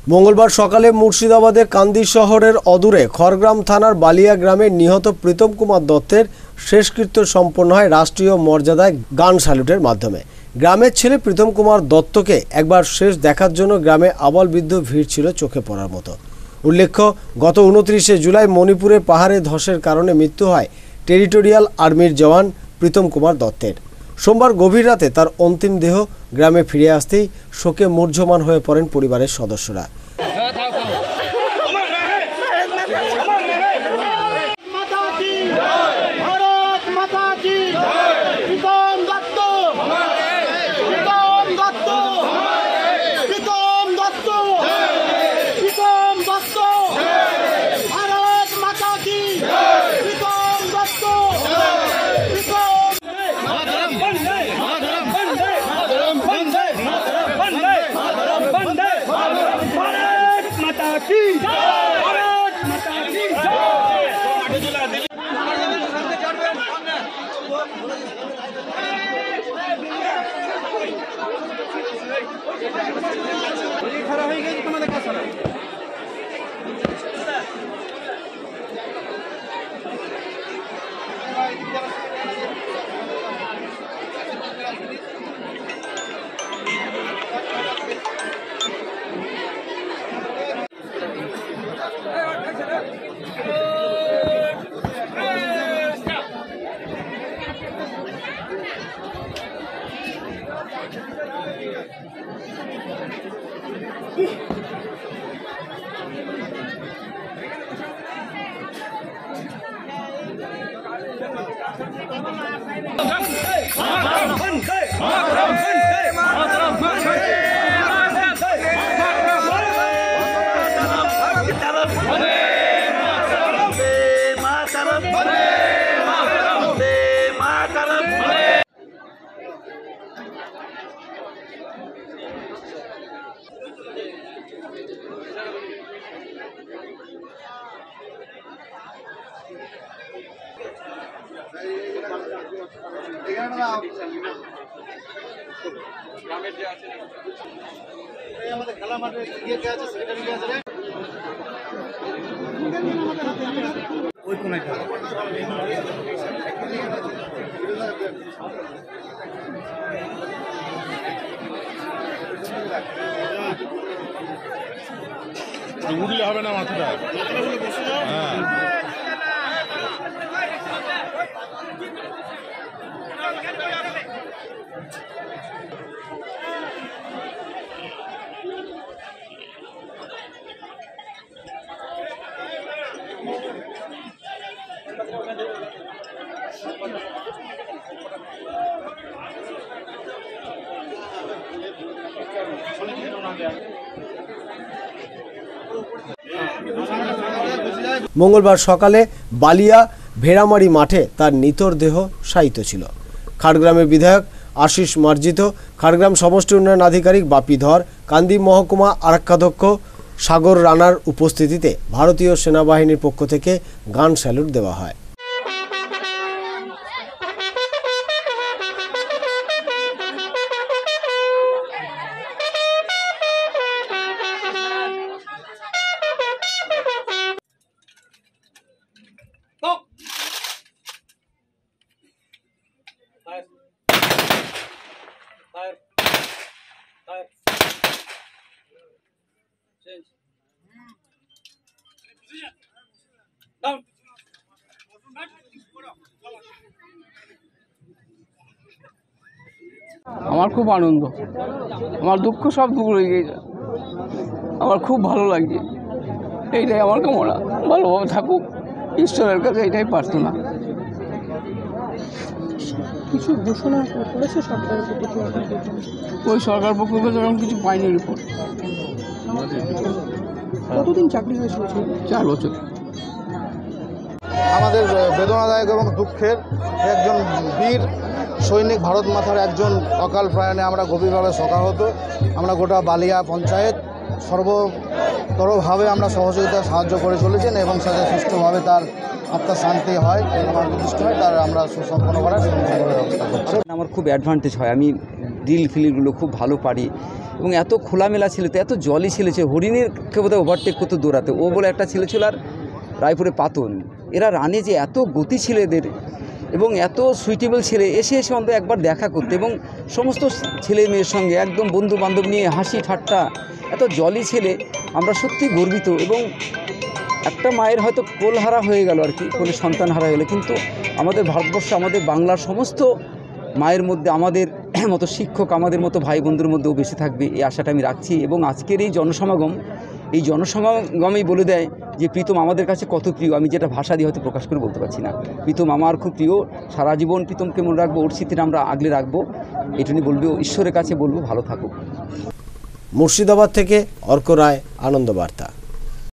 মঙ্গলবার সকালে মুর্শিদাবাদের কান্দি শহরের অদূরে খড়গ্রাম থানার বালিয়া গ্রামে নিহত প্রীতম কুমার দত্তের শেষকৃত্য সম্পন্ন হয় রাষ্ট্রীয় মর্যাদায় গান স্যালুটের মাধ্যমে। গ্রামের ছেলে প্রীতম কুমার দত্তকে একবার শেষ দেখার জন্য গ্রামে আবালবৃদ্ধ ভিড় ছিল চোখে পড়ার মতো। উল্লেখ্য, গত 29শে জুলাই মণিপুরে পাহাড়ে ধসের কারণে মৃত্যু হয় টেরিটোরিয়াল আর্মির জওয়ান প্রীতম কুমার দত্তের। সোমবার গভীর রাতে তার অন্তিম দেহ গ্রামে ফিরে আসতেই শোকে মূর্ছমান হয়ে পড়েন পরিবারের সদস্যরা। উঠলে হবে না মাথাটা। হ্যাঁ, মঙ্গলবার সকালে বালিয়া ভেড়ামারি মাঠে তার নিথর দেহ শায়িত ছিল। খড়গ্রামের বিধায়ক আশিস মার্জিত, খড়গ্রাম সমষ্টি উন্নয়ন আধিকারিক বাপি ধর, কান্দি মহকুমা আরক্ষাধ্যক্ষ সাগর রানার উপস্থিতিতে ভারতীয় সেনাবাহিনীর পক্ষ থেকে গান স্যালুট দেওয়া হয়। আমার খুব আনন্দ, আমার দুঃখ সব দূর হয়ে গেছে, আমার খুব ভালো লাগছে। এইটাই আমার কামনা, ভালোভাবে থাকুক, ঈশ্বরের কাছে এটাই প্রার্থনা। কিছু ঘোষণা করেছে সরকারের পক্ষ থেকে? ওই সরকার পক্ষ থেকে এরকম কিছু পাইনি রিপোর্ট। কতদিন চাকরি হয়েছিল? 4 বছর। আমাদের বেদনাদায়ক এবং দুঃখের একজন বীর সৈনিক, ভারত মাতার একজন অকাল প্রয়াণে আমরা গভীরভাবে শোকাহত। আমরা গোটা বালিয়া পঞ্চায়েত সর্বতরভাবে আমরা সহযোগিতা সাহায্য করে চলেছেন এবং সাথে সুষ্ঠুভাবে তার আত্মার শান্তি হয় এবং প্রতিষ্ঠ হয়, তার আমরা সুসম্পন্ন করার ব্যবস্থা করছি। আমার খুব অ্যাডভান্টেজ হয়, আমি ডিল ফিলগুলো খুব ভালো পারি এবং এত খোলামেলা ছেলে, তো এত জলি ছেলে, হরিণের বোধহয় ওভারটেক করতে দৌড়াতে, ও বলে একটা ছেলে ছিল, আর রায়পুরে পাতন, এরা রানে যে এত গতি ছিল এদের, এবং এত সুইটেবল ছেলে, এসে অন্তত একবার দেখা করতে, এবং সমস্ত ছেলে মেয়ের সঙ্গে একদম বন্ধু বান্ধব নিয়ে হাসি ঠাট্টা, এত জলি ছেলে, আমরা সত্যি গর্বিত। এবং একটা মায়ের হয়তো কোলহারা হয়ে গেল আর কি, কোলে সন্তান হারা হয়ে গেলো, কিন্তু আমাদের ভারতবর্ষে, আমাদের বাংলার সমস্ত মায়ের মধ্যে আমাদের মতো শিক্ষক, আমাদের মতো ভাই বন্ধুর মধ্যেও বেশি থাকবে, এই আশাটা আমি রাখছি। এবং আজকের এই জনসমাগমেই বলে দেয় যে প্রীতম আমাদের কাছে কত প্রিয়। আমি যেটা ভাষা দিয়ে হয়তো প্রকাশ করে বলতে পারছি না। প্রীতম আমার খুব প্রিয়, সারা জীবন প্রীতমকে মনে রাখবো, ওর স্মৃতিটা আমরা আগলে রাখবো, এটুকুনি বলবো, ঈশ্বরের কাছে বলবো ভালো থাকুক। মুর্শিদাবাদ থেকে অর্ক রায়, আনন্দ বার্তা।